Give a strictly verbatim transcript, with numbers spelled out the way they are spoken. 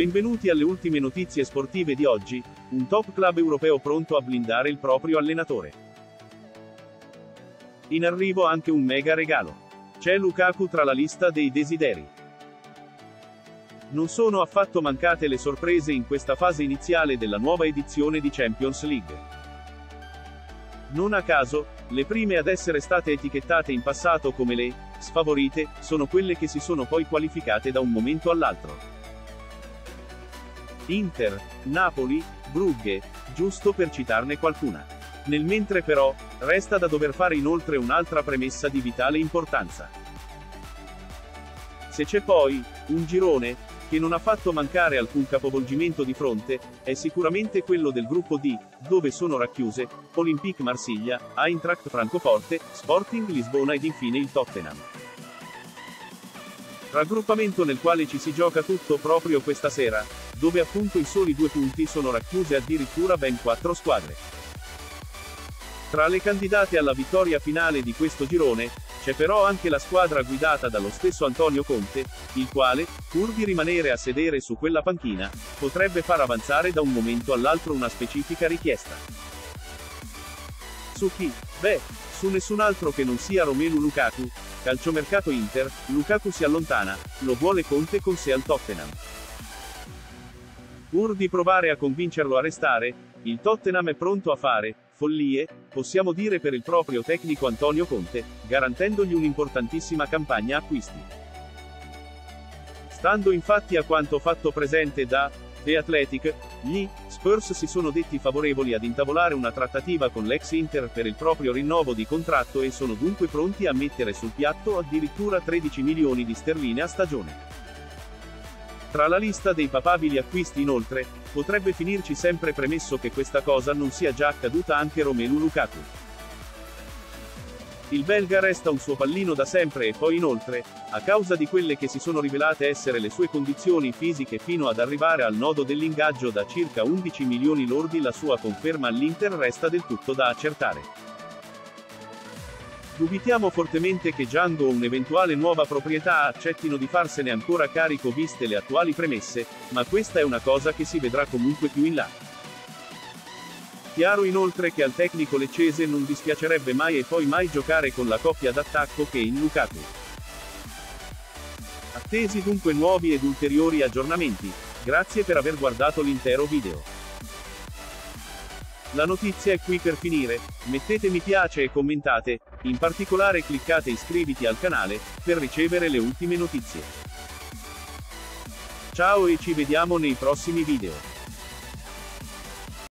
Benvenuti alle ultime notizie sportive di oggi, un top club europeo pronto a blindare il proprio allenatore. In arrivo anche un mega regalo. C'è Lukaku tra la lista dei desideri. Non sono affatto mancate le sorprese in questa fase iniziale della nuova edizione di Champions League. Non a caso, le prime ad essere state etichettate in passato come le sfavorite sono quelle che si sono poi qualificate da un momento all'altro. Inter, Napoli, Brugge, giusto per citarne qualcuna. Nel mentre però, resta da dover fare inoltre un'altra premessa di vitale importanza. Se c'è poi un girone che non ha fatto mancare alcun capovolgimento di fronte, è sicuramente quello del gruppo D, dove sono racchiuse Olympique Marsiglia, Eintracht Francoforte, Sporting Lisbona ed infine il Tottenham. Raggruppamento nel quale ci si gioca tutto proprio questa sera, dove appunto i soli due punti sono racchiuse addirittura ben quattro squadre. Tra le candidate alla vittoria finale di questo girone, c'è però anche la squadra guidata dallo stesso Antonio Conte, il quale, pur di rimanere a sedere su quella panchina, potrebbe far avanzare da un momento all'altro una specifica richiesta. Su chi? Beh, su nessun altro che non sia Romelu Lukaku. Calciomercato Inter, Lukaku si allontana, lo vuole Conte con sé al Tottenham. Pur di provare a convincerlo a restare, il Tottenham è pronto a fare follie, possiamo dire per il proprio tecnico Antonio Conte, garantendogli un'importantissima campagna acquisti. Stando infatti a quanto fatto presente da The Athletic, gli Spurs si sono detti favorevoli ad intavolare una trattativa con l'ex Inter per il proprio rinnovo di contratto e sono dunque pronti a mettere sul piatto addirittura tredici milioni di sterline a stagione. Tra la lista dei papabili acquisti inoltre, potrebbe finirci sempre premesso che questa cosa non sia già accaduta anche Romelu Lukaku. Il belga resta un suo pallino da sempre e poi inoltre, a causa di quelle che si sono rivelate essere le sue condizioni fisiche fino ad arrivare al nodo dell'ingaggio da circa undici milioni lordi, la sua conferma all'Inter resta del tutto da accertare. Dubitiamo fortemente che Django o un'eventuale nuova proprietà accettino di farsene ancora carico viste le attuali premesse, ma questa è una cosa che si vedrà comunque più in là. Chiaro inoltre che al tecnico leccese non dispiacerebbe mai e poi mai giocare con la coppia d'attacco che in Lukaku. Attesi dunque nuovi ed ulteriori aggiornamenti. Grazie per aver guardato l'intero video. La notizia è qui per finire, mettete mi piace e commentate, in particolare cliccate iscriviti al canale, per ricevere le ultime notizie. Ciao e ci vediamo nei prossimi video.